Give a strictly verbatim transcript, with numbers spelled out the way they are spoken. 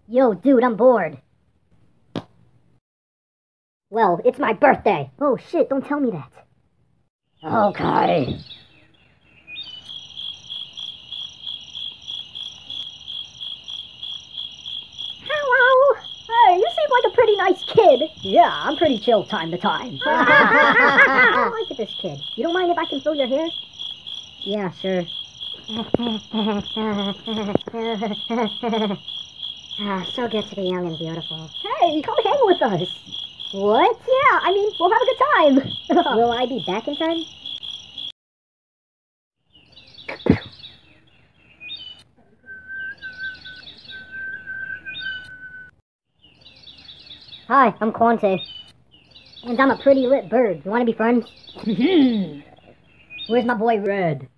Yo, dude, I'm bored. Well, it's my birthday. Oh, shit, don't tell me that. Okay. Hello. Hey, you seem like a pretty nice kid. Yeah, I'm pretty chill time to time. I don't like this kid. You don't mind if I can feel your hair? Yeah, sure. Ah, so good to be young and beautiful. Hey, come hang with us. What? Yeah, I mean, we'll have a good time. Will I be back in time? Hi, I'm Quante. And I'm a pretty lit bird. You want to be friends? Where's my boy Red?